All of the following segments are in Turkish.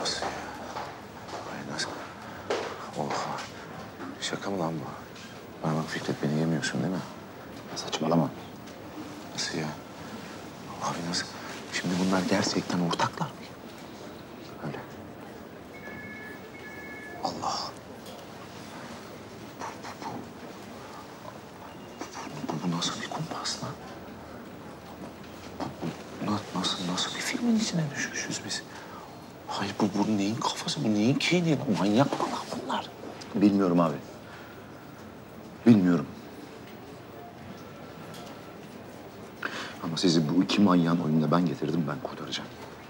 Nasıl ya? Ay nasıl? Oha. Şaka mı lan bu? Bana bak Fikret, beni yemiyorsun değil mi? Saçmalama. Nasıl ya? Abi nasıl? Şimdi bunlar gerçekten ortaklar mı? Öyle. Allah. Bu nasıl bir kumpas lan? Nasıl bir filmin içine düşmüşüz biz? Hayır bu neyin kafası, bu neyin keyni? Manyak mı lan bunlar? Bilmiyorum abi. Bilmiyorum. Ama sizi bu iki manyağın oyununa ben getirdim, ben kurtaracağım.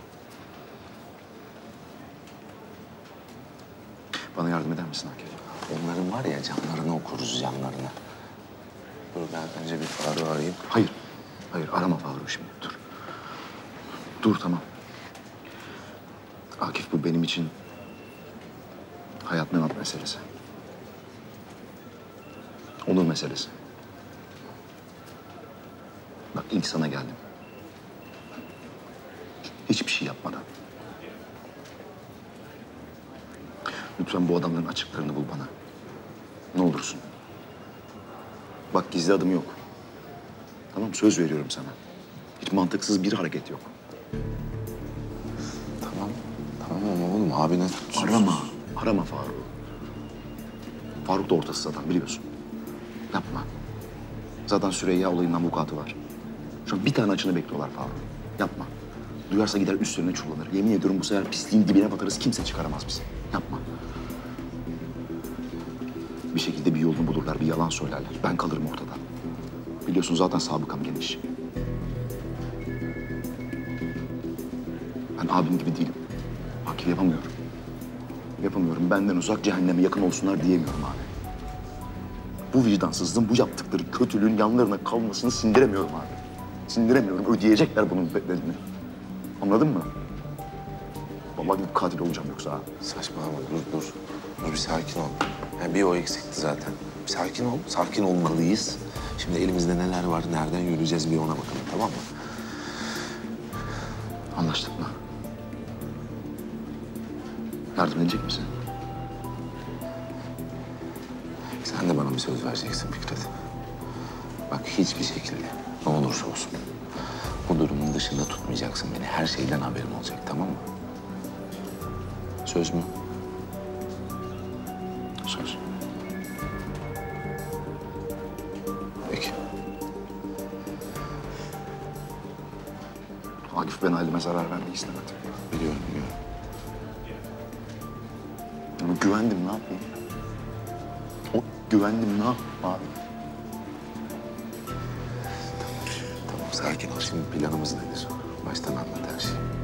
Bana yardım eder misin Akif? Onların var ya canlarını okuruz, canlarını. Dur ben önce bir Faruk'u arayayım. Hayır. Hayır, arama Faruk şimdi. Dur. Dur, tamam. Akif, bu benim için hayat memat meselesi. Onur meselesi. Bak ilk sana geldim. Hiçbir şey yapmadan. Lütfen bu adamların açıklarını bul bana. Ne olursun. Bak gizli adım yok. Tamam, söz veriyorum sana. Hiç mantıksız bir hareket yok. Tamam ama oğlum abine... Arama Faruk. Faruk da ortasız adam biliyorsun. Yapma. Zaten Süreyya olayının avukatı var. Şu an bir tane açını bekliyorlar Faruk. Yapma. Duyarsa gider üstlerine çullanır. Yemin ediyorum bu sefer pisliğin dibine batarız. Kimse çıkaramaz bizi. Yapma. Bir şekilde bir yolunu bulurlar, bir yalan söylerler. Ben kalırım ortada. Biliyorsun zaten sabıkam geniş. Ben abim gibi değilim. Akif yapamıyorum. Yapamıyorum. Benden uzak, cehenneme yakın olsunlar diyemiyorum abi. Bu vicdansızlığın, bu yaptıkları kötülüğün yanlarına kalmasını sindiremiyorum abi. Sindiremiyorum. Ödeyecekler bunun bedelini. Anladın mı? Vallahi bir katil olacağım yoksa ha. Saçmalama, dur. Dur bir sakin ol. Yani bir o eksikti zaten. Bir sakin ol, sakin olmalıyız. Şimdi elimizde neler var, nereden yürüyeceğiz bir ona bakalım, tamam mı? Anlaştık mı? Yardım edecek misin? Sen de bana bir söz vereceksin Fikret. Bak hiçbir şekilde, ne olursa olsun. Bu durumun dışında tutmayacaksın beni. Her şeyden haberim olacak, tamam mı? Söz mü? Söz. Peki. Akif, ben aileme zarar vermeyi istemedim. Biliyorum. Ama güvendim, ne yapayım? Güvendim, ne yapayım abi? Tamam, sakin ol. Şimdi planımız nedir? Baştan anlat her şeyi.